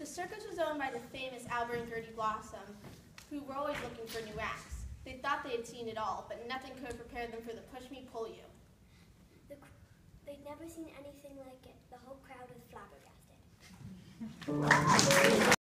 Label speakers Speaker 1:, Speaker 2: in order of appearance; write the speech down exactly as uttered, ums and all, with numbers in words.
Speaker 1: The circus was owned by the famous Albert and Gertie Blossom, who were always looking for new acts. They thought they had seen it all, but nothing could prepare them for the push me, pull you.
Speaker 2: The, they'd never seen anything like it. The whole crowd was flabbergasted.